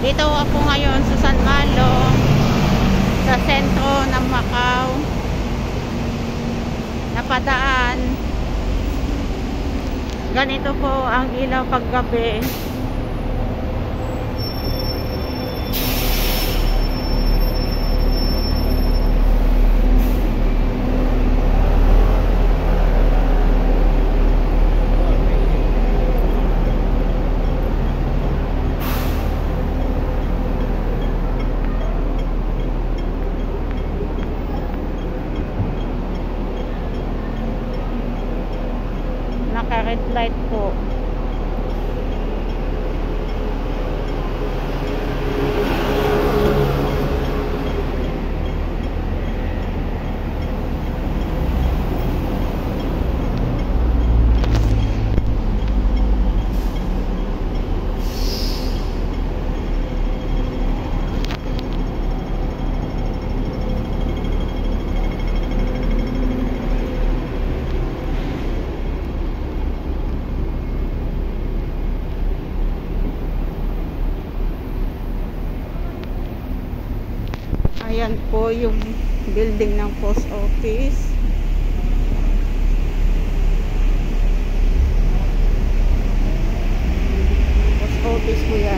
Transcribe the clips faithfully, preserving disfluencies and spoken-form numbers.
Dito ako ngayon sa San Malo, sa sentro ng Macau. Napadaan. Ganito po ang ilaw paggabi. Naka-red light po. Ayan po yung building ng post office. Post office po yan.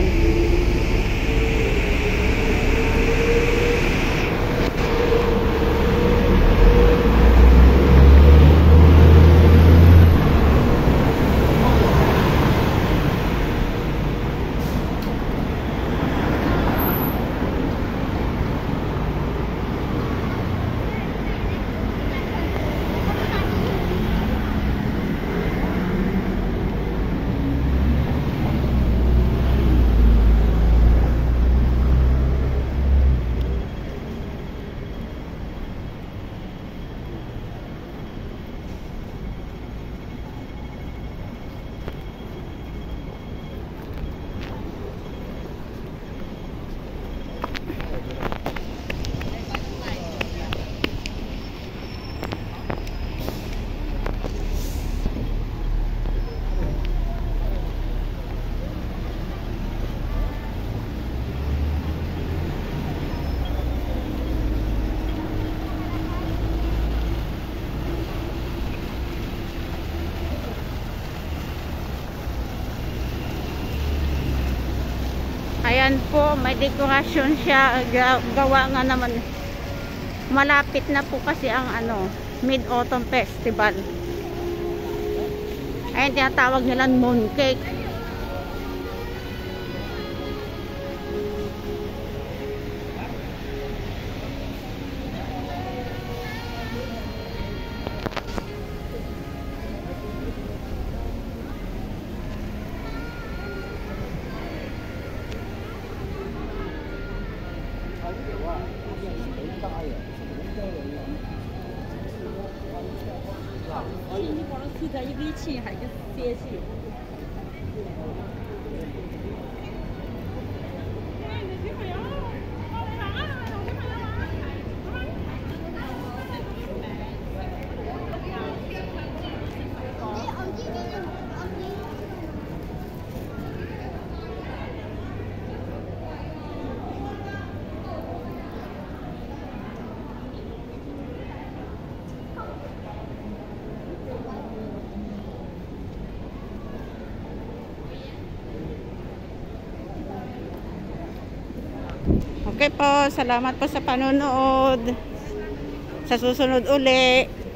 Ayan po, may dekorasyon siya. Gawa nga naman. Malapit na po kasi ang ano, Mid-Autumn Festival. Ayan, tinatawag nilang mooncake. Okay po, salamat po sa panonood. Sa susunod uli.